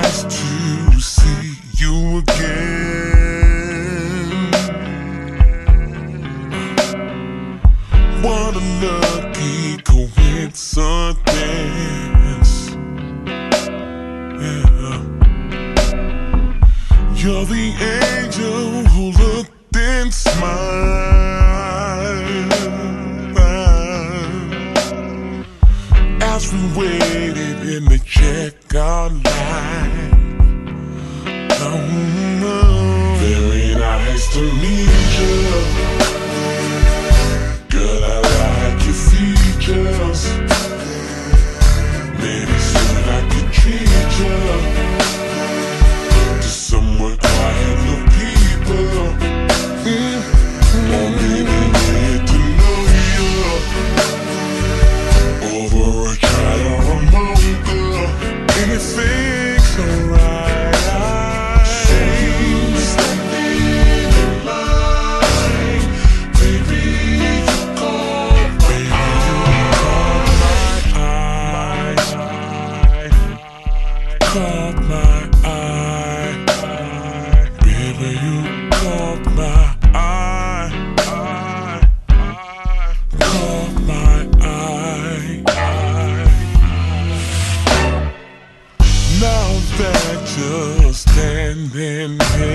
nice to see you again. What a lucky coincidence. Yeah. You're the angel who looked and smiled as we waited in the checkout line. Very nice to meet you. Girl, I like your features. Maybe soon I could treat you to somewhere quiet, no people. Want me to get to know you over a child or a mocha. Anything's alright. Caught my eye, baby, you caught my eye, caught my eye. Now that you're standing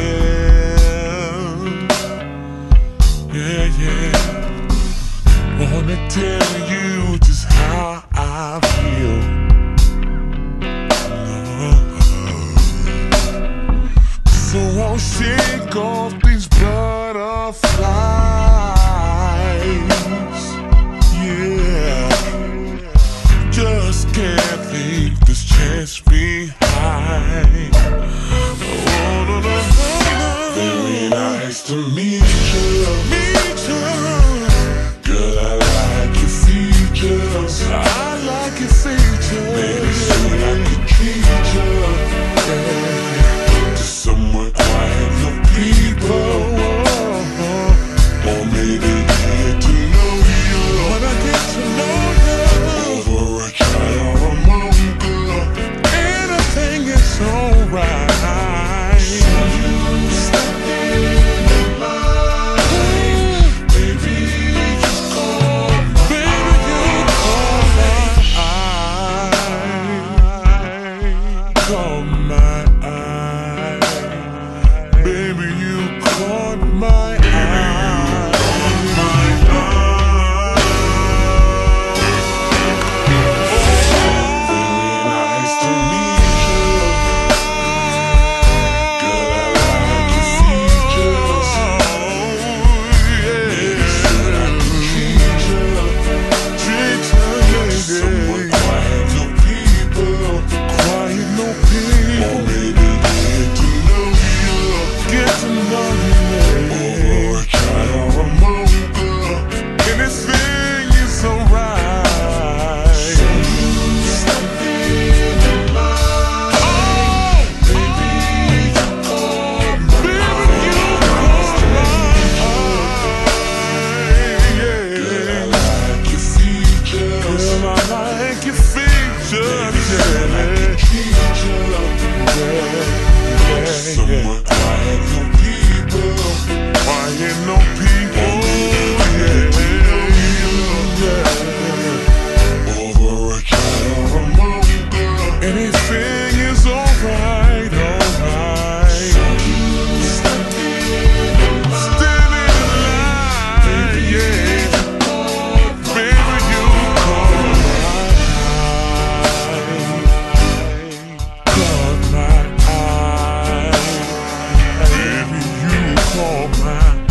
here, yeah, wanna tell you just how I feel. So I'll shake off these butterflies. Yeah, just can't leave this chance behind. Oh, no, no, no. Very nice to meet you. Girl, I like your features. I like your features. Maybe soon I could treat you. Somewhere quiet, no people. Or maybe get to know you. Wanna get to know you over a chai or a mocha. Anything is alright. So you step in the line. Baby, just call my eye. Call my eye. Baby, you caught my eye. Very nice to meet you. Girl, I like your features. Maybe soon I can treat you. Somewhere quiet, no people. Quiet, no people. Or maybe get to know you. Get to know you, over a child or a mocha. Anything is alright. So you step in the line. Oh, baby, you caught my eye. Girl, I like your features. Girl, I like your features. Yeah, I can treat you. Somewhere quiet, no people. Quiet, no people. Yeah. Over a child or a mocha. Anything is alright, alright. So you step in the line. Yeah. Baby, you caught my eye. Baby, you caught my eye.